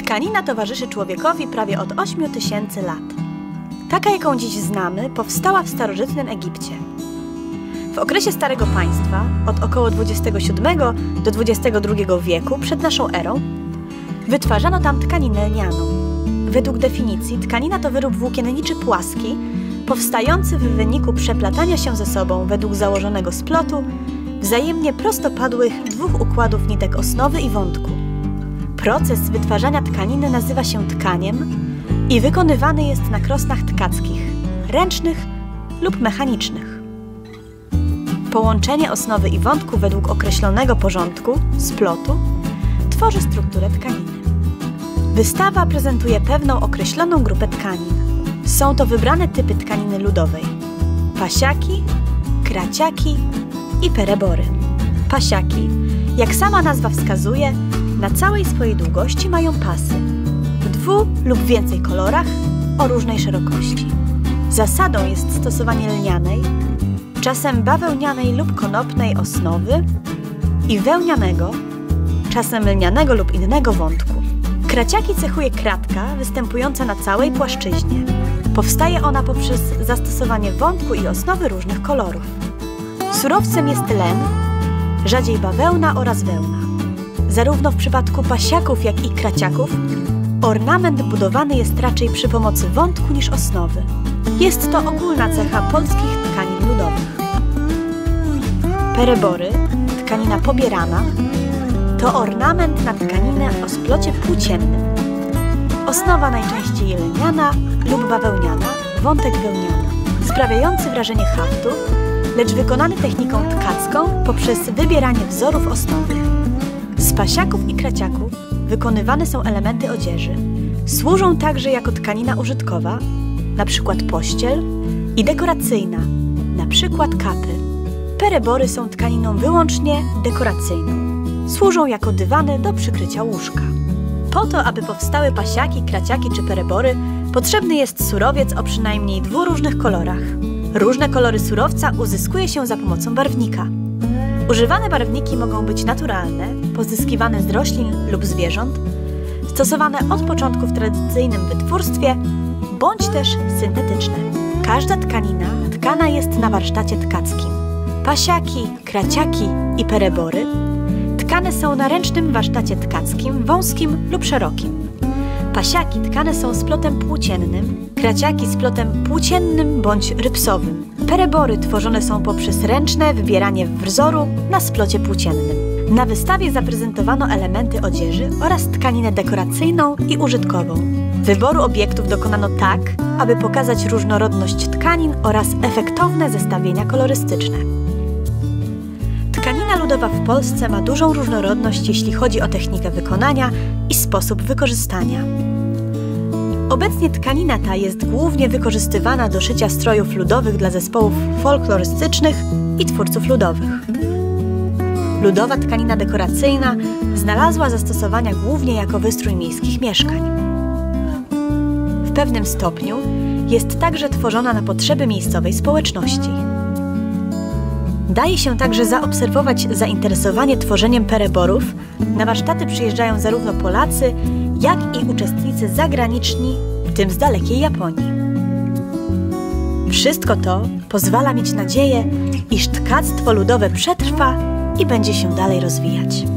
Tkanina towarzyszy człowiekowi prawie od 8000 lat. Taka, jaką dziś znamy, powstała w starożytnym Egipcie. W okresie Starego Państwa, od około XXVII do XXII wieku przed naszą erą, wytwarzano tam tkaninę lnianą. Według definicji tkanina to wyrób włókienniczy płaski, powstający w wyniku przeplatania się ze sobą według założonego splotu wzajemnie prostopadłych dwóch układów nitek osnowy i wątku. Proces wytwarzania tkaniny nazywa się tkaniem i wykonywany jest na krosnach tkackich, ręcznych lub mechanicznych. Połączenie osnowy i wątku według określonego porządku, splotu, tworzy strukturę tkaniny. Wystawa prezentuje pewną określoną grupę tkanin. Są to wybrane typy tkaniny ludowej: pasiaki, kraciaki i perebory. Pasiaki, jak sama nazwa wskazuje, na całej swojej długości mają pasy w 2 lub więcej kolorach o różnej szerokości. Zasadą jest stosowanie lnianej, czasem bawełnianej lub konopnej osnowy i wełnianego, czasem lnianego lub innego wątku. Kraciaki cechuje kratka występująca na całej płaszczyźnie. Powstaje ona poprzez zastosowanie wątku i osnowy różnych kolorów. Surowcem jest len, rzadziej bawełna oraz wełna. Zarówno w przypadku pasiaków, jak i kraciaków ornament budowany jest raczej przy pomocy wątku niż osnowy. Jest to ogólna cecha polskich tkanin ludowych. Perebory, tkanina pobierana, to ornament na tkaninę o splocie płóciennym. Osnowa najczęściej lniana lub bawełniana, wątek wełniany, sprawiający wrażenie haftu, lecz wykonany techniką tkacką poprzez wybieranie wzorów osnowych. Z pasiaków i kraciaków wykonywane są elementy odzieży. Służą także jako tkanina użytkowa, np. pościel, i dekoracyjna, np. kapy. Perebory są tkaniną wyłącznie dekoracyjną. Służą jako dywany do przykrycia łóżka. Po to, aby powstały pasiaki, kraciaki czy perebory, potrzebny jest surowiec o przynajmniej 2 różnych kolorach. Różne kolory surowca uzyskuje się za pomocą barwnika. Używane barwniki mogą być naturalne, pozyskiwane z roślin lub zwierząt, stosowane od początku w tradycyjnym wytwórstwie, bądź też syntetyczne. Każda tkanina tkana jest na warsztacie tkackim. Pasiaki, kraciaki i perebory tkane są na ręcznym warsztacie tkackim, wąskim lub szerokim. Pasiaki tkane są splotem płóciennym, kraciaki splotem płóciennym bądź rypsowym. Perebory tworzone są poprzez ręczne wybieranie wzoru na splocie płóciennym. Na wystawie zaprezentowano elementy odzieży oraz tkaninę dekoracyjną i użytkową. Wyboru obiektów dokonano tak, aby pokazać różnorodność tkanin oraz efektowne zestawienia kolorystyczne. Tkanina ludowa w Polsce ma dużą różnorodność, jeśli chodzi o technikę wykonania i sposób wykorzystania. Obecnie tkanina ta jest głównie wykorzystywana do szycia strojów ludowych dla zespołów folklorystycznych i twórców ludowych. Ludowa tkanina dekoracyjna znalazła zastosowania głównie jako wystrój miejskich mieszkań. W pewnym stopniu jest także tworzona na potrzeby miejscowej społeczności. Daje się także zaobserwować zainteresowanie tworzeniem pereborów. Na warsztaty przyjeżdżają zarówno Polacy, jak i uczestnicy zagraniczni, w tym z dalekiej Japonii. Wszystko to pozwala mieć nadzieję, iż tkactwo ludowe przetrwa i będzie się dalej rozwijać.